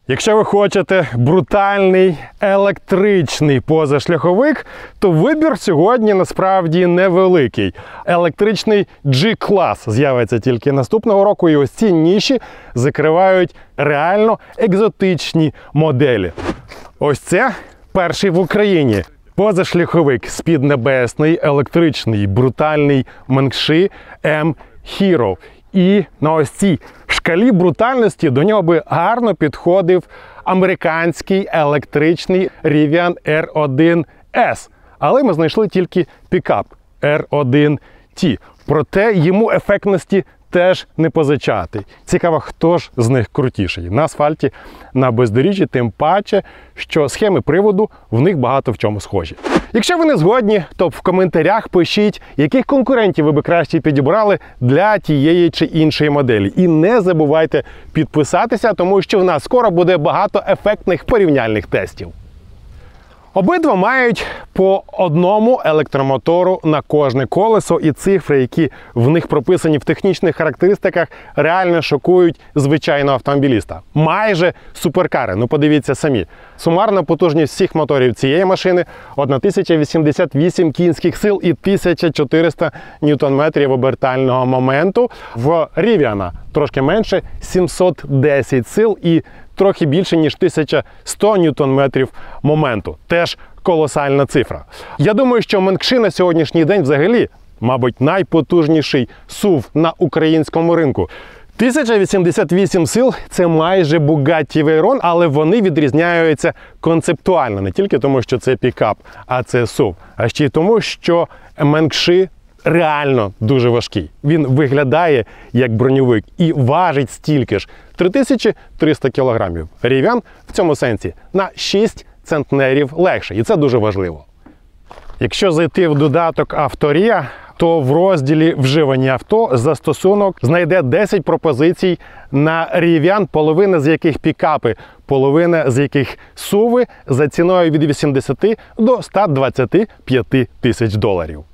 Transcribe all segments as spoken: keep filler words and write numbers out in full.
Якщо ви хочете брутальний електричний позашляховик, то вибір сьогодні насправді невеликий. Електричний G-клас з'явиться тільки наступного року, і ось ці ніші закривають реально екзотичні моделі. Ось це перший в Україні позашляховик з-піднебесний, електричний, брутальний Менкши M-Hero. І на ось цій шкалі брутальності до нього би гарно підходив американський електричний Rivian ар один ес. Але ми знайшли тільки пікап ар один ті. Проте йому ефектності теж не позичати. Цікаво, хто ж з них крутіший. На асфальті, на бездоріжжі, тим паче, що схеми приводу в них багато в чому схожі. Якщо ви не згодні, то в коментарях пишіть, яких конкурентів ви би краще підібрали для тієї чи іншої моделі. І не забувайте підписатися, тому що в нас скоро буде багато ефектних порівняльних тестів. Обидва мають по одному електромотору на кожне колесо, і цифри, які в них прописані в технічних характеристиках, реально шокують звичайного автомобіліста. Майже суперкари, ну подивіться самі. Сумарна потужність всіх моторів цієї машини – тисяча вісімдесят вісім кінських сил і тисяча чотириста ньютон-метрів обертального моменту. В Rivian трошки менше – сімсот десять сил і трохи більше, ніж тисяча сто ньютон-метрів моменту. Теж колосальна цифра. Я думаю, що Менкши на сьогоднішній день взагалі, мабуть, найпотужніший сув на українському ринку. тисяча вісімдесят вісім сил – це майже Bugatti Veyron, але вони відрізняються концептуально. Не тільки тому, що це пікап, а це сув, а ще й тому, що Менкши реально дуже важкий. Він виглядає як броньовик і важить стільки ж – три тисячі триста кілограмів. Rivian в цьому сенсі на шість центнерів легше, і це дуже важливо. Якщо зайти в додаток Авторія, то в розділі «Вживані авто» застосунок знайде десять пропозицій на Rivian, половина з яких пікапи, половина з яких суви за ціною від вісімдесяти до ста двадцяти п'яти тисяч доларів.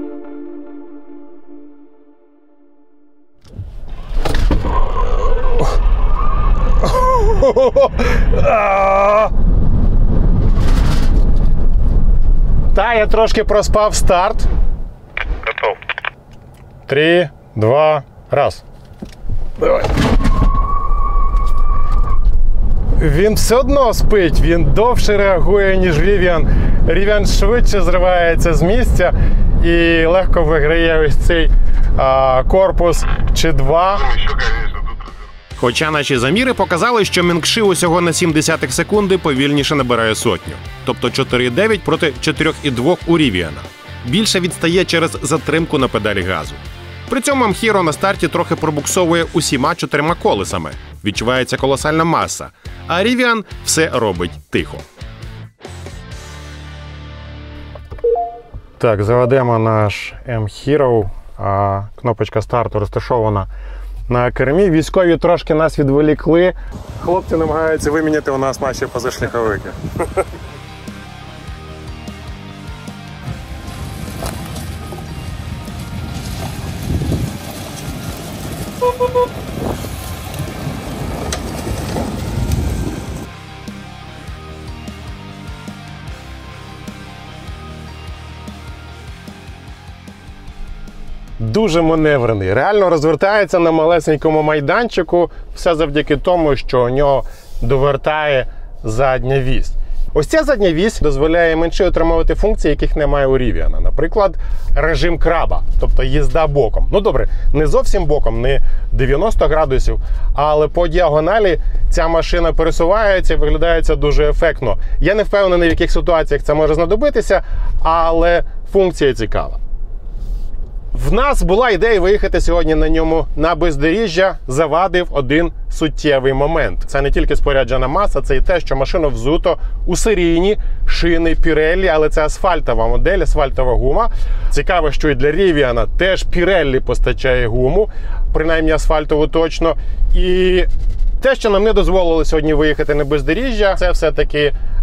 Та, я трошки проспав старт. Готов. Три, два, раз. Давай. Він все одно спить, він довше реагує, ніж Rivian. Rivian швидше зривається з місця і легко виграє ось цей а, корпус чи два. Хоча наші заміри показали, що Менкши усього на сім десятих секунди повільніше набирає сотню. Тобто чотири дев'ять проти чотири два у Рівіана. Більше відстає через затримку на педалі газу. При цьому M-Hero на старті трохи пробуксовує усіма чотирма колесами. Відчувається колосальна маса. А Rivian все робить тихо. Так, заведемо наш M-Hero. А кнопочка старту розташована на кермі. Військові трошки нас відволікли. Хлопці намагаються виміняти у нас наші позашляховики. Дуже маневрений. Реально розвертається на малесенькому майданчику. Все завдяки тому, що у нього довертає задня вісь. Ось ця задня вісь дозволяє менше отримувати функції, яких немає у Rivian. Наприклад, режим краба, тобто їзда боком. Ну добре, не зовсім боком, не дев'яносто градусів, але по діагоналі ця машина пересувається і виглядає дуже ефектно. Я не впевнений, в яких ситуаціях це може знадобитися, але функція цікава. В нас була ідея виїхати сьогодні на ньому на бездоріжжя, завадив один суттєвий момент. Це не тільки споряджена маса, це і те, що машина взуто у серійні шини Pirelli, але це асфальтова модель, асфальтова гума. Цікаво, що і для Rivian теж Pirelli постачає гуму, принаймні асфальтову точно. І те, що нам не дозволило сьогодні виїхати на бездоріжжя, це все-таки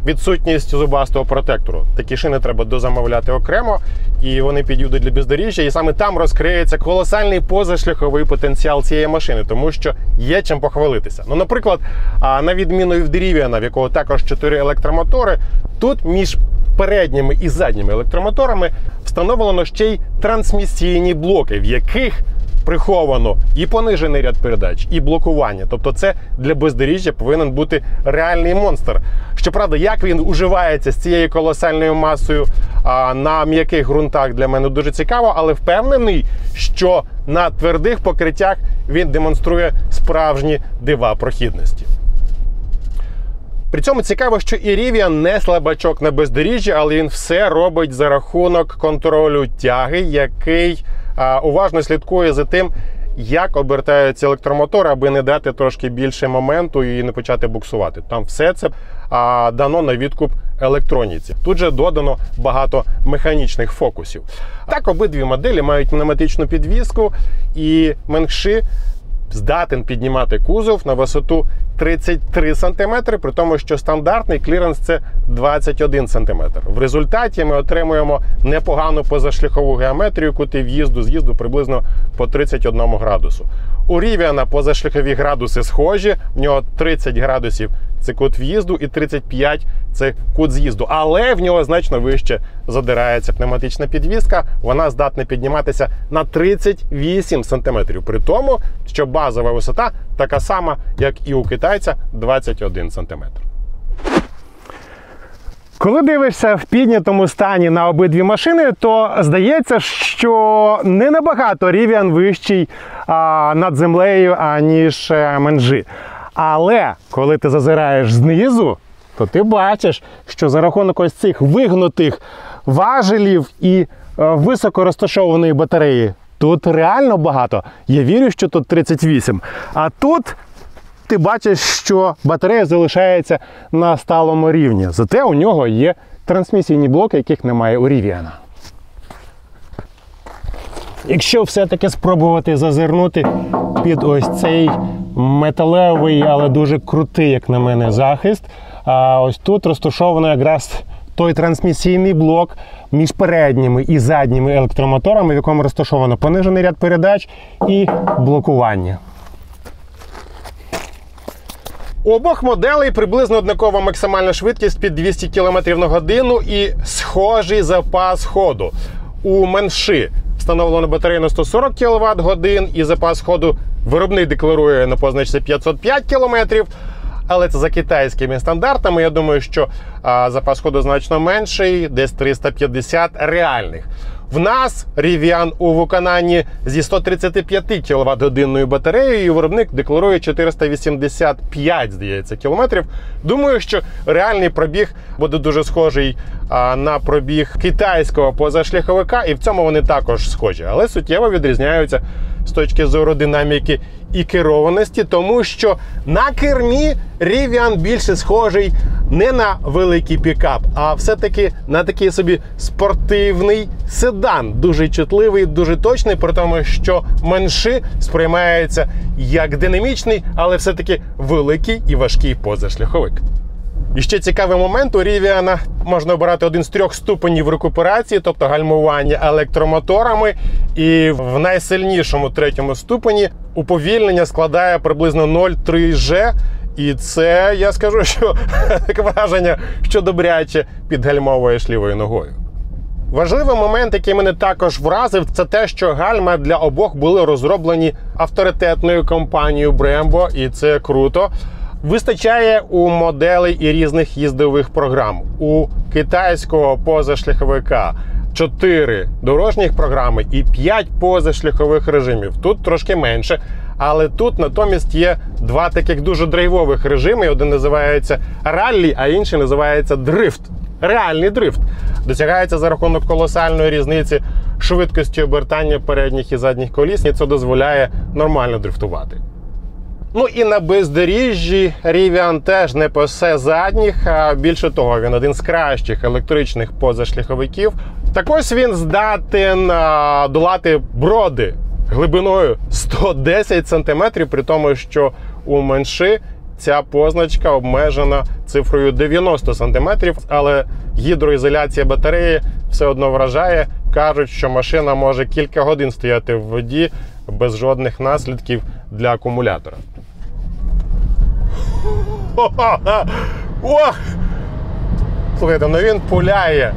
відсутність зубастого протектору. Такі шини треба дозамовляти окремо, і вони підійдуть для бездоріжжя. І саме там розкриється колосальний позашляховий потенціал цієї машини, тому що є чим похвалитися. Ну, наприклад, на відміну від Rivian, в якого також чотири електромотори, тут між передніми і задніми електромоторами встановлено ще й трансмісійні блоки, в яких приховано і понижений ряд передач, і блокування. Тобто це для бездоріжжя повинен бути реальний монстр. Щоправда, як він уживається з цією колосальною масою а, на м'яких ґрунтах, для мене дуже цікаво, але впевнений, що на твердих покриттях він демонструє справжні дива прохідності. При цьому цікаво, що і Rivian не слабачок на бездоріжжі, але він все робить за рахунок контролю тяги, який а, уважно слідкує за тим, як обертаються електромотори, аби не дати трошки більше моменту і не почати буксувати. Там все це а, дано на відкуп електроніці. Тут же додано багато механічних фокусів. Так, обидві моделі мають пневматичну підвіску, і Менши здатен піднімати кузов на висоту тридцять три сантиметри, при тому, що стандартний кліренс – це двадцять один сантиметр. В результаті ми отримуємо непогану позашляхову геометрію, кути в'їзду-з'їзду приблизно по тридцять один градусу. У Rivian позашляхові градуси схожі, в нього тридцять градусів – це кут в'їзду і тридцять п'ять – це кут з'їзду. Але в нього значно вище задирається пневматична підвіска, вона здатна підніматися на тридцять вісім сантиметрів. При тому, що базова висота така сама, як і у китайця – двадцять один сантиметр. Коли дивишся в піднятому стані на обидві машини, то здається, що не набагато Rivian вищий а, над землею, аніж Менши. Але коли ти зазираєш знизу, то ти бачиш, що за рахунок ось цих вигнутих важелів і е, високо розташованої батареї тут реально багато. Я вірю, що тут тридцять вісім. А тут ти бачиш, що батарея залишається на сталому рівні. Зате у нього є трансмісійні блоки, яких немає у Rivian. Якщо все-таки спробувати зазирнути під ось цей металевий, але дуже крутий, як на мене, захист, а ось тут розташовано якраз той трансмісійний блок між передніми і задніми електромоторами, в якому розташовано понижений ряд передач і блокування. У обох моделей приблизно однакова максимальна швидкість під двісті кілометрів на годину і схожий запас ходу. У Менши встановлено батарею на сто сорок кіловат годин і запас ходу виробник декларує на позначці п'ятсот п'ять кілометрів. Але це за китайськими стандартами. Я думаю, що а, запас ходу значно менший, десь триста п'ятдесят реальних. В нас Rivian у виконанні зі сто тридцять п'ять кіловат годинною батареєю, і виробник декларує чотириста вісімдесят п'ять, здається, кілометрів. Думаю, що реальний пробіг буде дуже схожий а, на пробіг китайського позашляховика, і в цьому вони також схожі. Але суттєво відрізняються з точки зору динаміки і керованості, тому що на кермі Rivian більше схожий не на великий пікап, а все-таки на такий собі спортивний седан. Дуже чутливий, дуже точний, при тому, що Менши сприймається як динамічний, але все-таки великий і важкий позашляховик. І ще цікавий момент, у Rivian можна обирати один з трьох ступенів рекуперації, тобто гальмування електромоторами, і в найсильнішому третьому ступені уповільнення складає приблизно нуль цілих три же, і це, я скажу, що таке враження, що добряче підгальмовуєш лівою ногою. Важливий момент, який мене також вразив, це те, що гальма для обох були розроблені авторитетною компанією Brembo, і це круто. Вистачає у моделей і різних їздових програм. У китайського позашляховика чотири дорожніх програми і п'ять позашляхових режимів. Тут трошки менше, але тут натомість є два таких дуже драйвових режими. Один називається раллі, а інший називається дрифт. Реальний дрифт. Досягається за рахунок колосальної різниці швидкості обертання передніх і задніх коліс, і це дозволяє нормально дрифтувати. Ну і на бездоріжжі Rivian теж не пасе задніх, а більше того, він один з кращих електричних позашляховиків. Так ось він здатен а, долати броди глибиною сто десять сантиметрів, при тому, що у Менши ця позначка обмежена цифрою дев'яносто сантиметрів, але гідроізоляція батареї все одно вражає. Кажуть, що машина може кілька годин стояти в воді без жодних наслідків для акумулятора. Ох! Слухайте, ну він пуляє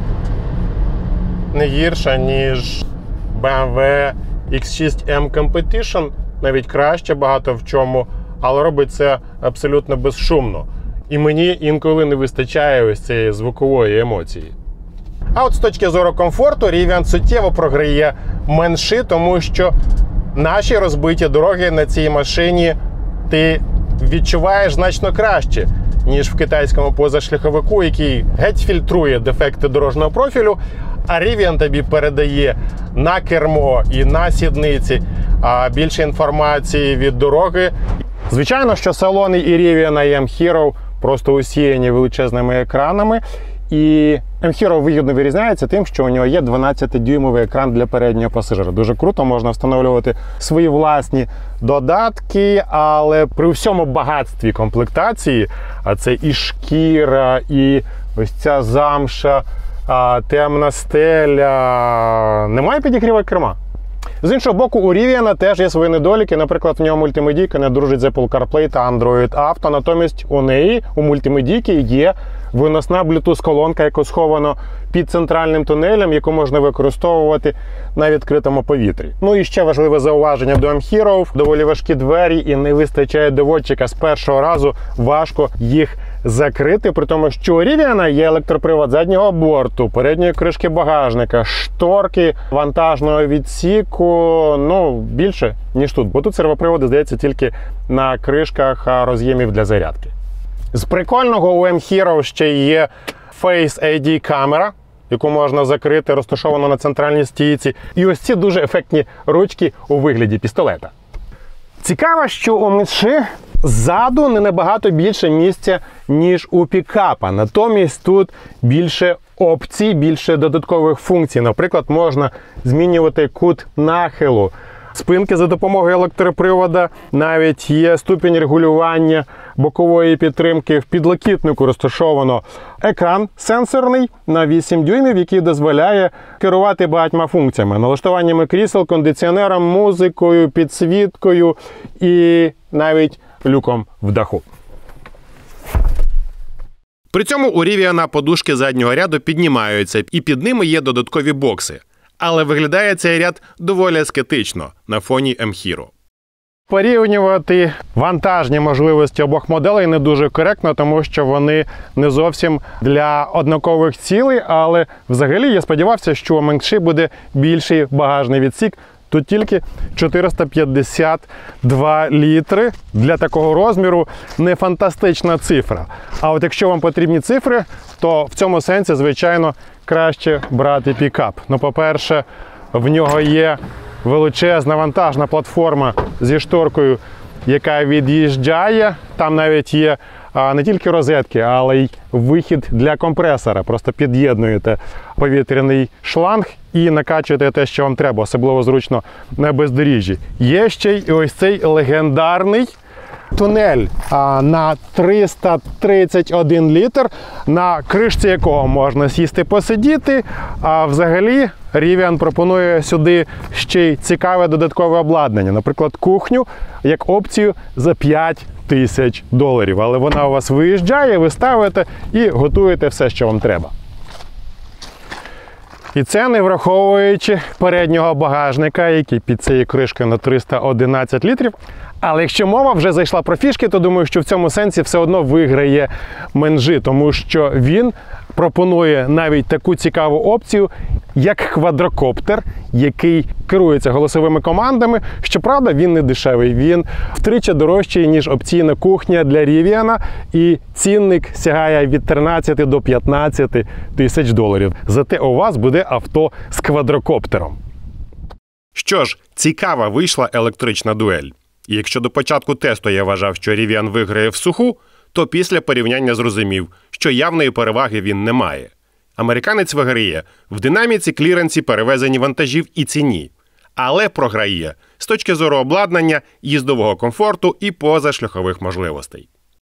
не гірше, ніж бі ем дабл ю ікс шість ем Competition, навіть краще багато в чому, але робить це абсолютно безшумно. І мені інколи не вистачає ось цієї звукової емоції. А от з точки зору комфорту Rivian суттєво програє менші, тому що наші розбиті дороги на цій машині ти відчуваєш значно краще, ніж в китайському позашляховику, який геть фільтрує дефекти дорожнього профілю, а Rivian тобі передає на кермо і на сідниці більше інформації від дороги. Звичайно, що салони і Rivian, і M-Hero просто усіяні величезними екранами. І M-Hero вигідно вирізняється тим, що у нього є дванадцятидюймовий екран для переднього пасажира. Дуже круто, можна встановлювати свої власні додатки, але при всьому багатстві комплектації, а це і шкіра, і ось ця замша, темна стеля, немає підігріву керма. З іншого боку, у Rivian теж є свої недоліки. Наприклад, в нього мультимедійка не дружить з Apple CarPlay та Android Auto. Натомість у неї, у мультимедійки, є виносна Bluetooth-колонка, яка схована під центральним тунелем, яку можна використовувати на відкритому повітрі. Ну і ще важливе зауваження до M-Hero. Доволі важкі двері і не вистачає доводчика. З першого разу важко їх закрити, при тому, що у Rivian є електропривод заднього борту, передньої кришки багажника, шторки вантажного відсіку, ну, більше, ніж тут. Бо тут сервоприводи, здається, тільки на кришках роз'ємів для зарядки. З прикольного у M-Hero ще є Face ай ді камера, яку можна закрити, розташовано на центральній стійці. І ось ці дуже ефектні ручки у вигляді пістолета. Цікаво, що у Mitsubishi ззаду не набагато більше місця, ніж у пікапа. Натомість тут більше опцій, більше додаткових функцій. Наприклад, можна змінювати кут нахилу спинки за допомогою електропривода, навіть є ступінь регулювання бокової підтримки. В підлокітнику розташовано екран сенсорний на вісім дюймів, який дозволяє керувати багатьма функціями. Налаштуваннями крісел, кондиціонером, музикою, підсвіткою і навіть люком в даху. При цьому у Rivian подушки заднього ряду піднімаються, і під ними є додаткові бокси. Але виглядає цей ряд доволі аскетично на фоні M-Hero. Порівнювати вантажні можливості обох моделей не дуже коректно, тому що вони не зовсім для однакових цілей, але взагалі я сподівався, що у Mitsubishi буде більший багажний відсік. Тут тільки чотириста п'ятдесят два літри. Для такого розміру не фантастична цифра. А от якщо вам потрібні цифри, то в цьому сенсі, звичайно, краще брати пікап. Ну, по-перше, в нього є величезна вантажна платформа зі шторкою, яка від'їжджає. Там навіть є а, не тільки розетки, але й вихід для компресора. Просто під'єднуєте повітряний шланг і накачуєте те, що вам треба, особливо зручно на бездоріжжі. Є ще й ось цей легендарний тунель а, на триста тридцять один літр, на кришці якого можна сісти посидіти. А взагалі Rivian пропонує сюди ще й цікаве додаткове обладнання. Наприклад, кухню як опцію за п'ять тисяч доларів. Але вона у вас виїжджає, ви ставите і готуєте все, що вам треба. І це не враховуючи переднього багажника, який під цією кришкою на триста одинадцять літрів. Але якщо мова вже зайшла про фішки, то думаю, що в цьому сенсі все одно виграє Mitsubishi, тому що він пропонує навіть таку цікаву опцію, як квадрокоптер, який керується голосовими командами. Щоправда, він не дешевий, він втричі дорожчий, ніж опційна кухня для Rivian, і цінник сягає від тринадцяти до п'ятнадцяти тисяч доларів. Зате у вас буде авто з квадрокоптером. Що ж, цікава вийшла електрична дуель. І якщо до початку тесту я вважав, що Rivian виграє в суху, то після порівняння зрозумів, що явної переваги він не має. Американець виграє в динаміці, кліренсі, перевезенні вантажів і ціні. Але програє з точки зору обладнання, їздового комфорту і позашляхових можливостей.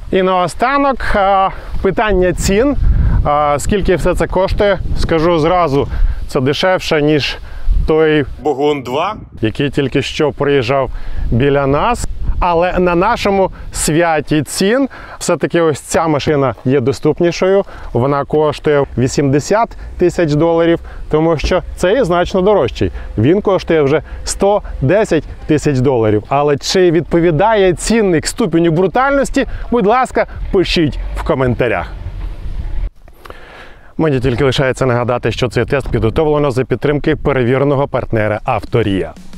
І наостанок а, питання цін. А, скільки все це коштує, скажу зразу, це дешевше, ніж той Богун два, який тільки що приїжджав біля нас. Але на нашому святі цін все-таки ось ця машина є доступнішою. Вона коштує вісімдесят тисяч доларів, тому що цей значно дорожчий. Він коштує вже сто десять тисяч доларів. Але чи відповідає цінник ступеню брутальності, будь ласка, пишіть в коментарях. Мені тільки лишається нагадати, що цей тест підготовлено за підтримки перевіреного партнера Авторія.